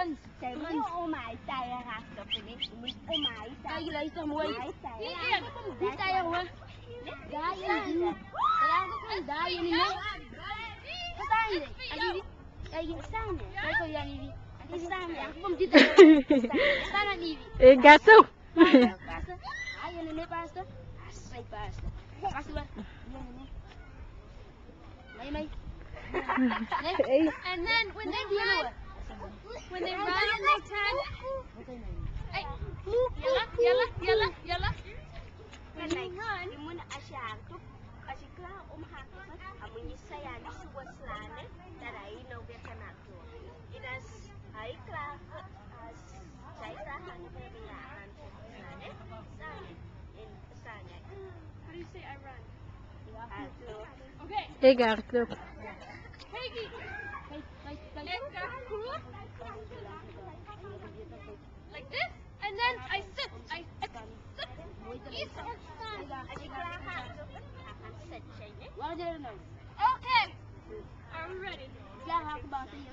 friends. Moet om mij tijden raakt op de niks. Je moet om mij tijden. Kijk, luister mooi. Hier, die tijden hoor. Daar je niet. Daar je niet. Wat staan jullie? Kijk, hier staan we. Kijk hoe jij niet. Hier staan we. Kom dit tijden. Staan er niet. Gato. Pasen. Hij en de pasen. Hij pasen. Pasen we. Nee. And then when they run on their time, hey, yalla. When they run, je moet als je haar doet, als je klaar omhaakt, dan moet je zeggen aan die soort slaan, dat hij nou weer kan doen. En als hij klaar als zij daar aan de aan slaan, How do you say I run? okay. Ik Arto. Peggy! Like this, and then I sit. East or stand. Okay. Are we ready? I'm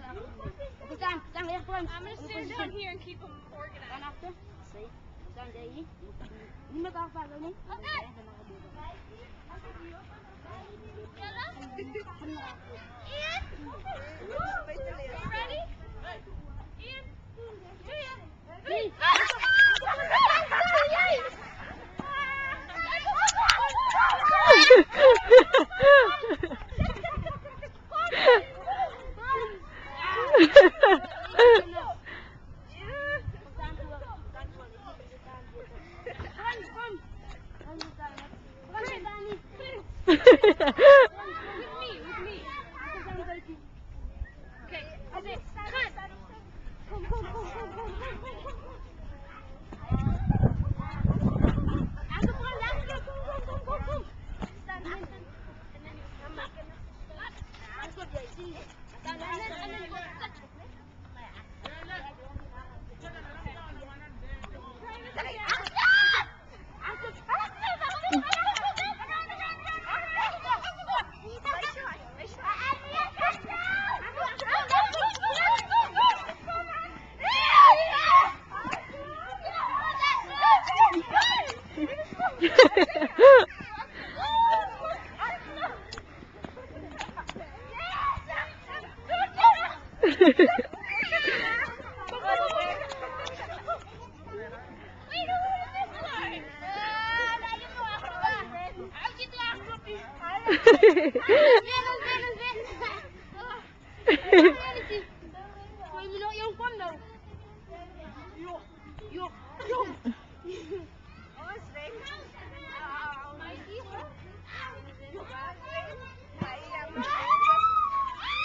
gonna stand down here and keep them organized. Okay. Ian? Are you ready? Ian? Julia? With me. Okay, I say, cut. Come.